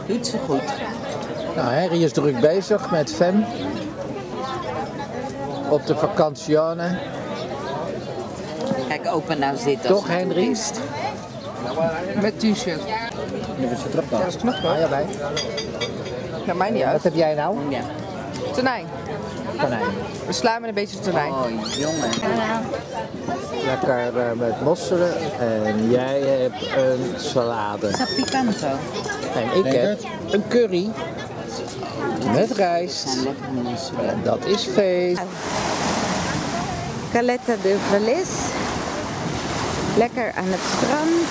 Doet ze goed. Nou, Henry is druk bezig met Fem. Op de vakantione. Kijk, opa nou zitten. Toch, Henry? Met t-shirt. Nu is het erop Ja, dat is knap, hoor. ja, wij. Nou, mij niet uit. Wat heb jij nou? Ja. Tonijn. Konijn. We slaan met een beetje tonijn. Oh, jongen. Lekker met mosselen. En jij hebt een salade. Is dat picanto? En ik heb een curry. Met rijst. Zijn lekker mosselen. En dat is feest. Caleta de Vallis. Lekker aan het strand.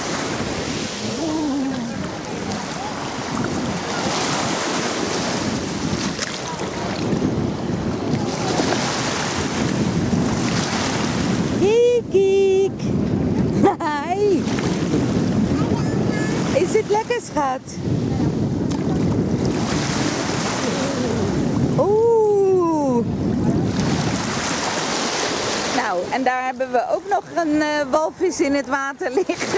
Kiek. Hi. Is het lekker, schat? Oeh. Nou, en daar hebben we ook nog een walvis in het water liggen.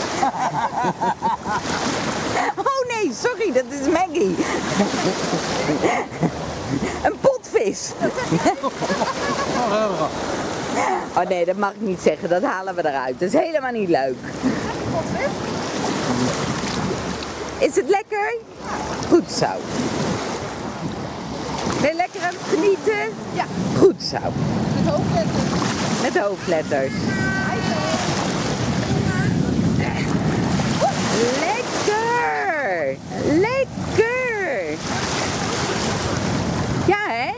Oh nee, sorry, dat is Maggie. Een potvis. Oh nee, dat mag ik niet zeggen, dat halen we eruit. Dat is helemaal niet leuk. Is het lekker? Goed zo. Ben je lekker aan het genieten? Ja. Goed zo. Met hoofdletters. Met hoofdletters. Lekker! Lekker! Ja, hè?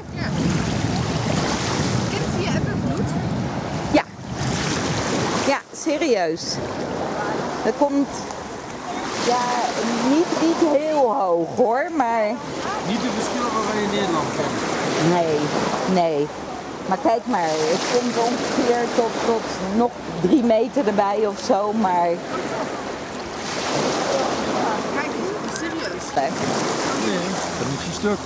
Kind, zie je Evervloed? Ja. Ja, serieus. Dat komt ja, niet heel hoog hoor, maar Niet de verschillen waar je in Nederland komt. nee, nee. Maar kijk maar, het komt ongeveer tot nog 3 meter erbij of zo, maar Kijk eens, serieus. Nee, dat moet je stuk.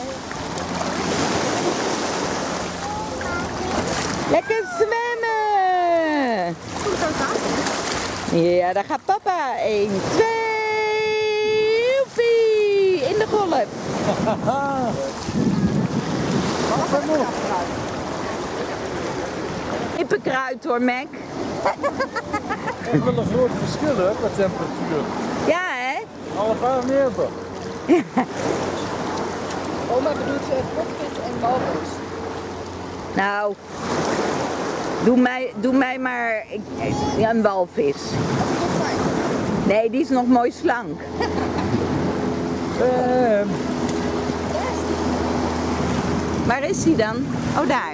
lekker zwemmen! Hoe gaat dat? Ja, daar gaat papa. 1, 2, joepie! In de golf. Kippenkruid hoor, Mac. Ik wil een groot verschil hè, qua temperatuur. Ja, hè? Alle 5 meter. Oma bedoelt potvis en walvis. Nou, doe mij maar een walvis. Nee, die is nog mooi slank. Waar is hij dan? Oh, daar.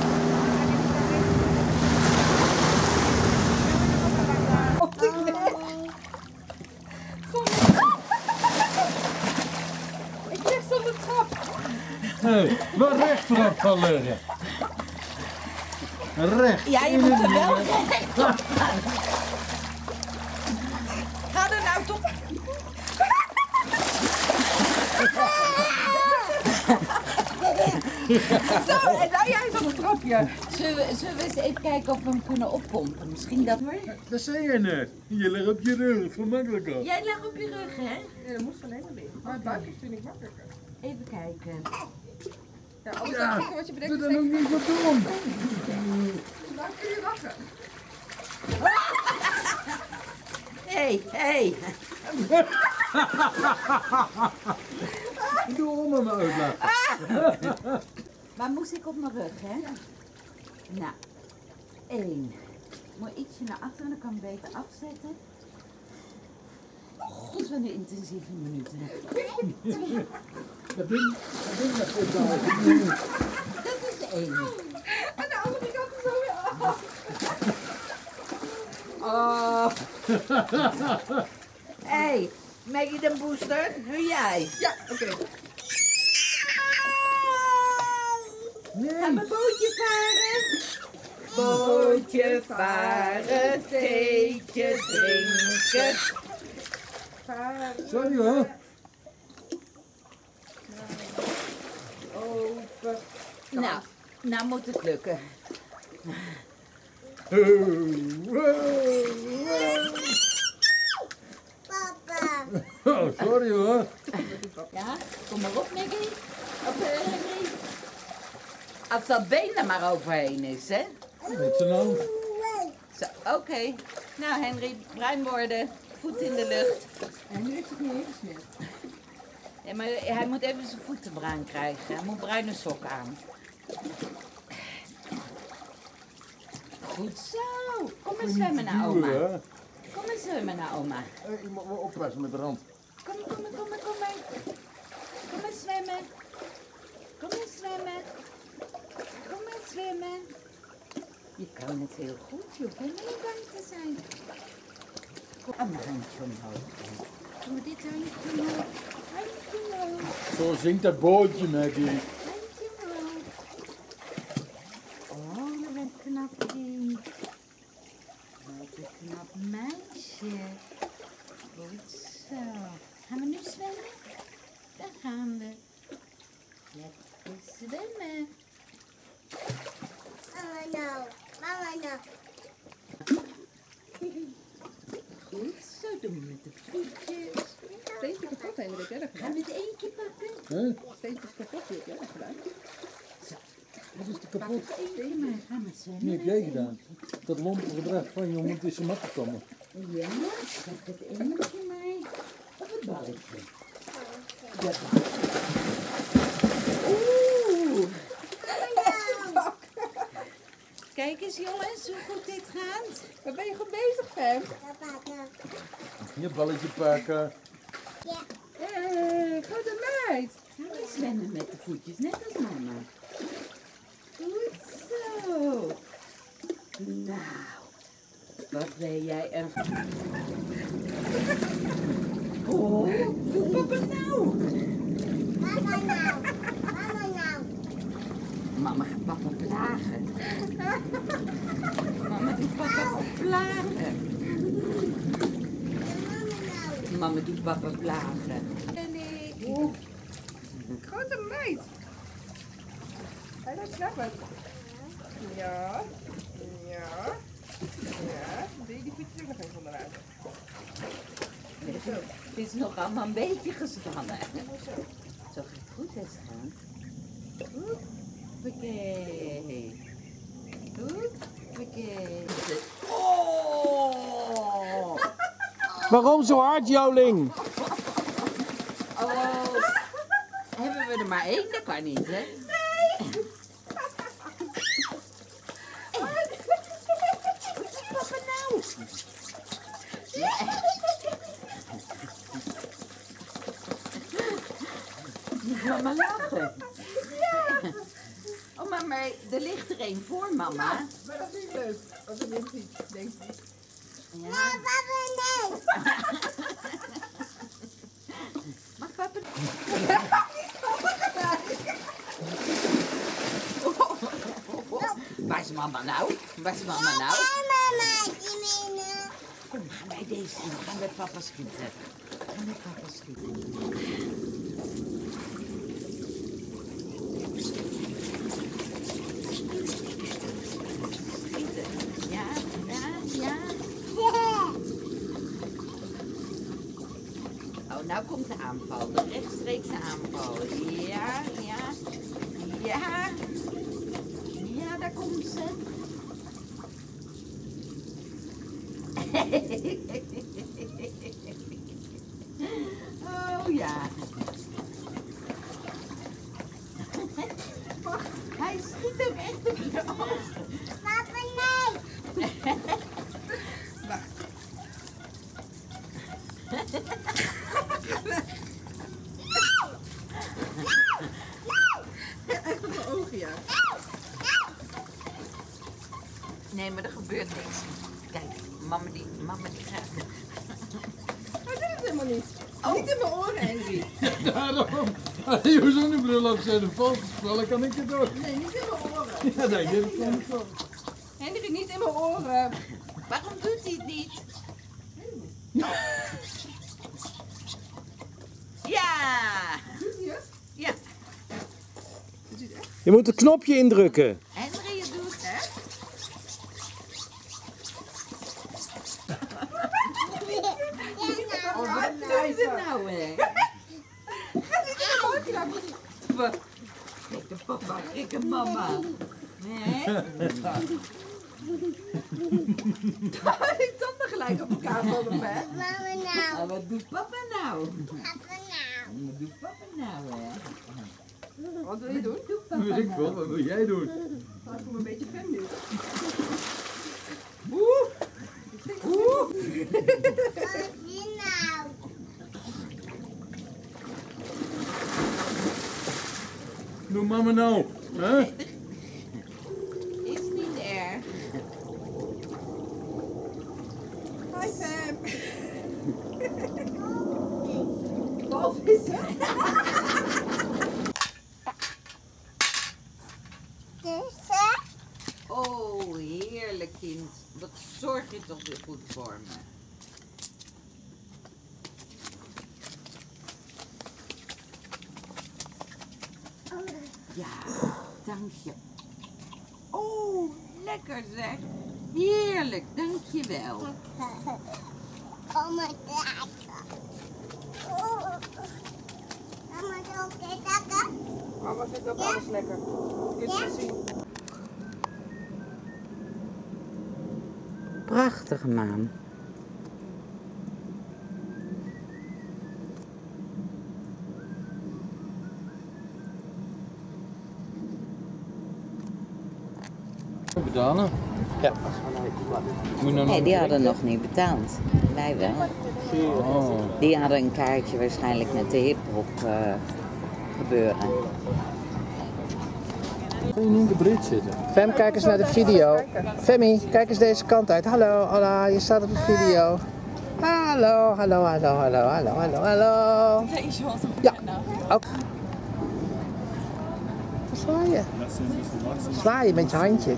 Ik lig zo op de trap. Nee, maar recht erop gaan liggen. Recht. Ja, je moet er wel recht op. Ga er nou toch. Zo, en nou jij is op het trapje. Zullen we eens even kijken of we hem kunnen oppompen? Misschien dat hoor. Dat zei je net. Je ligt op je rug, gemakkelijker. Jij lag op je rug, hè? Ja, dat moet van helemaal liggen. Maar het buikje vind ik makkelijker. Even kijken. Ja, alles Ja, kijken wat je bedenkt. doe dat ook niet wat doen. Nou kun je lachen. Hé. Doe om hem uitlaten. Maar moest ik op mijn rug, hè? Nou, 1. Moet ietsje naar achteren, dan kan ik beter afzetten. God, wat een intensieve minuten. Dat ding dat is daar. Dat is 1. En de andere kant is zo weer af. Oh. Hé, Maggie de Booster, nu jij. Ja, oké. Gaan we bootje varen? Bootje varen, theetje drinken. Sorry hoor. Open. Nou moet het lukken. Wow. Papa. Oh, sorry hoor. Ja, kom maar op, Nicky. Op, Henry. Als dat been er maar overheen is, hè? Wat ze nou? Zo, oké. Nou, Henry, bruin worden. Voet in de lucht. En nu is het niet ingesmeerd. Ja, maar hij moet even zijn voeten bruin krijgen. Hij moet bruine sokken aan. Goed zo. Kom eens zwemmen naar oma. Hè? Kom eens zwemmen naar oma. Je moet wel oppassen met de rand. Kom maar. Kom maar zwemmen. Kom maar zwemmen. Kom maar zwemmen. Je kan het heel goed. Je hoeft helemaal niet bang te zijn. Kom, een handje omhoog. Doe maar dit handje omhoog. Handje omhoog. Zo zingt dat bootje, Maggie. Handje omhoog. Oh, je bent knap kind. Wat een knap meisje. Goed zo. Gaan we nu zwemmen? Daar gaan we. Lekker zwemmen. Goed zo, doen we met de voetjes. Steentje kapot, Hendrik. Hè? Dat Gaan we het eentje pakken? Hè? Steentjes kapot, heb jij dat gedaan? Wat is er kapot? Eentje maar, gaan we zwemmen. Wat heb jij gedaan? Dat lompe gedrag van je om het tussen mat te komen. Ja, pak het eentje maar. Op het balletje. Dat balletje. Oeh. Kijk eens jongens, hoe goed dit gaat. Wat ben je goed bezig, Fem? Je balletje pakken. Grote meid. Gaan we zwemmen met de voetjes, net als mama. Goed zo. Nou, wat ben jij een... Oh, doe papa nou. Mama gaat papa plagen. Mama doet papa plagen. Mama doet papa plagen. Grote meid. Hij loopt snel uit. Ja. Ja. Ja. Doe je die voetjes ook nog even onderuit? Het is nog allemaal een beetje gespannen. Zo gaat het goed, hè, schat? Hoppakee. Hoppakee. Oh! Waarom zo hard, Joling? Oh! Hebben we er maar één? Dat kan niet, hè? Papa nou! Je kan maar lachen. Oh, maar er ligt er één voor, mama. Maar dat is niet leuk. Als je niet ziet, denk ik. Ja. Mag papa? Waar is mama nou? Waar is mama nou? Kom, gaan wij deze doen. Gaan we papa schieten. Gaan we papa schieten. Schieten. Ja. Oh, nou komt de aanval. De rechtstreekse aanval. Ja. Ja, daar komt ze. Oh ja. Hij schiet hem echt op je ogen. Papa, nee. Echt op mijn ogen, ja. Nee, maar er gebeurt niks. Kijk, mama die gaat. Hij doet het helemaal niet. Niet in mijn oren, Henry. Daarom. Je hoeft zo'n bril opzetten. Vals spellen kan ik het door. Nee, niet in mijn oren. Ja, nee, dit kan ik wel. Henry, niet in mijn oren. Waarom doet hij het niet? Ja! Doet hij het? Ja, Doet hij het echt? Je moet het knopje indrukken. Henry, je doet het. Oh, wat is nou, hè? Kijk de papa, kijk de mama. Nee? Die tanden gelijk op elkaar vallen, hè? Oh, wat doet papa nou? Wat doet papa nou, hè? Wat wil je doen? Wat doet papa Weet ik veel, nou? wat wil jij doen? Ik voel me een beetje fan nu. Doe mama nou. Hè? Is niet erg. Hi Sam. Walvissen? Oh, heerlijk kind. Wat zorg je toch weer goed voor me. Ja, dank je. Oh, lekker zeg. Heerlijk, dank je wel. Mama vindt ook alles lekker. Kun je het zien? Prachtige maan. Betalen? Ja. Moet je nou Nee, nog die hadden nog niet betaald. Wij wel. Oh. Die hadden een kaartje waarschijnlijk met de hiphop gebeuren. Kun je nu in de bridge zitten? Fem, kijk eens naar de video. Femi, kijk eens deze kant uit. Hallo, hola, je staat op de video. Hallo, hallo, hallo, hallo, hallo, hallo, hallo. Ja, ook. Zwaaien. Zwaaien met je handje.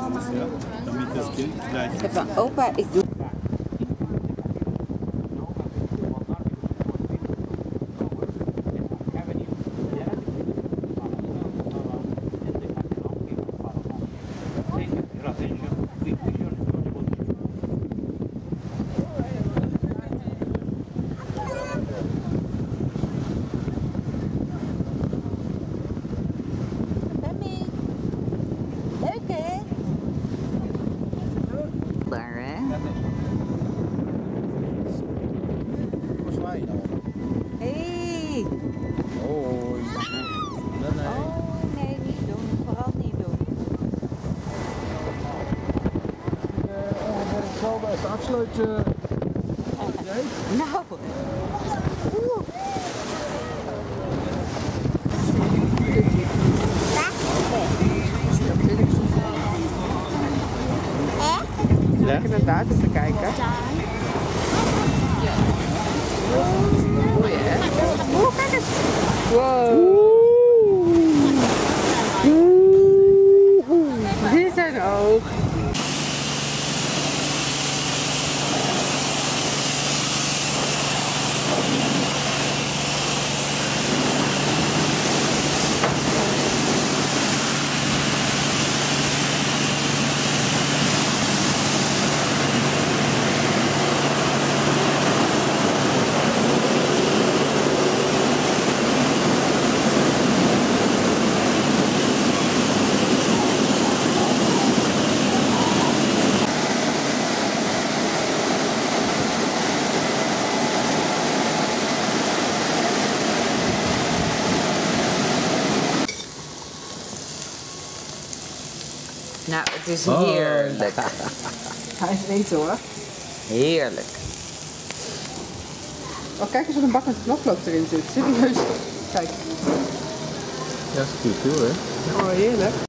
Ik heb van opa, ik doe... Leuk hè? Daar hè? Waar zwaai je nou? Hey. Hoi. Nee. Oh nee, niet doen. Vooral niet doen. Ongeveer hetzelfde als de afsluit. Nou. Lekker naar het water te kijken. Mooi hè? Oeh, kijk eens. Wow. Dit zijn oog. Nou, het is heerlijk. Hij is eten hoor. Heerlijk. Oh, kijk eens wat een bak met knoflook erin zit. Serieus. Kijk. Ja, dat is goed, hè? Oh, heerlijk.